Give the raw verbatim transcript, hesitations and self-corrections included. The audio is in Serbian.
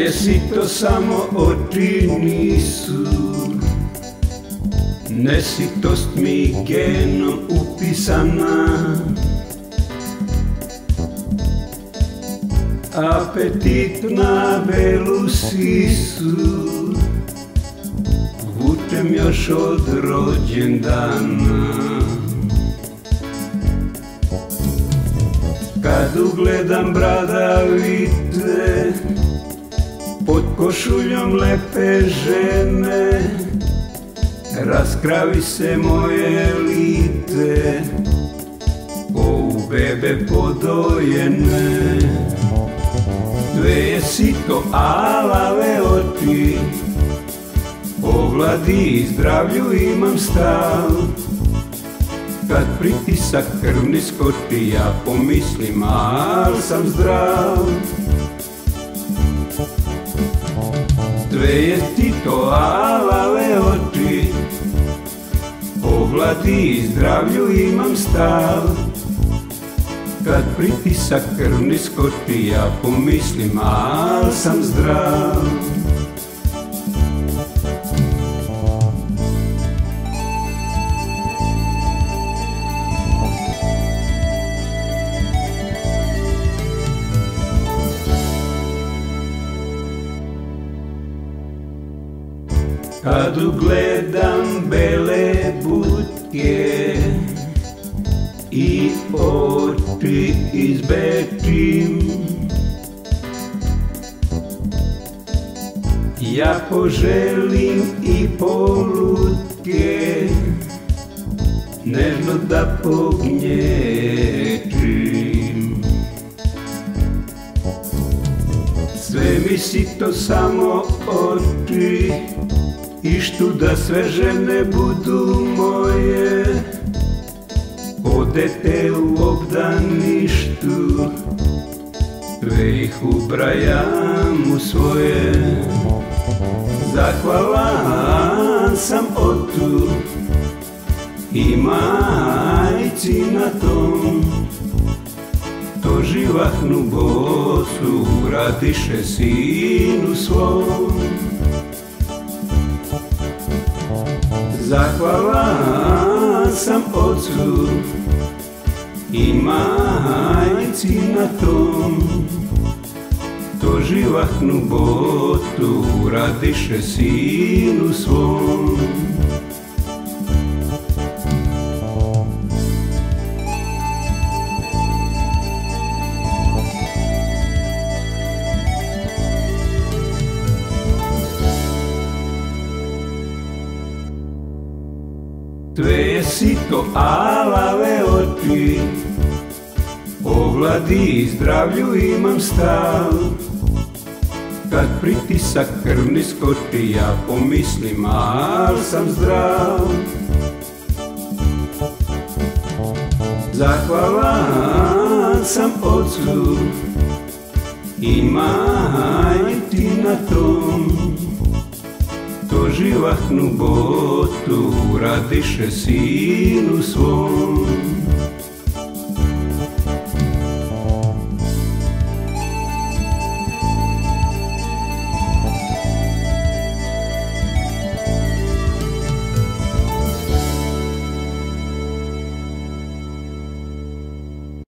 Tvoje sito samo oči nisu, nesitost mi genom upisana. Apetit na belu sisu vučem još od rođendana. Kad ugledam bradavite pod košuljom lepe žene, raskravi se moje lite, ko u bebe podojene. Tvoje sito alave oči, o gladi i zdravlju imam stav. Kad pritisak krvni skoči, ja pomislim, al sam zdrav. Tvoje sito alave oči, o gladi i zdravlju imam stav. Kad pritisak krvni skoči, ja pomislim, al sam zdrav. Kad ugledam bele butke i oči izbečim, ja poželim i polutke nežno da pognječim. Sve mi sito samo oči, ištu da sve žene budu moje. Ko dete u obdaništu, sve ih ubrajam u svoje. Zahvalan sam otu i majci na tom, to živahnu bosu radiše sinu svom. Zahvalan sam ocu i majci na tom, to živahnu botu radiše sinu svom. Tvoje sito alave oči, o gladi i zdravlju imam stav. Kad pritisak krvni skoči, ja pomislim, al sam zdrav. Zahvalan sam ocu i majci na tom, to živahnu botu radiše sinu svom.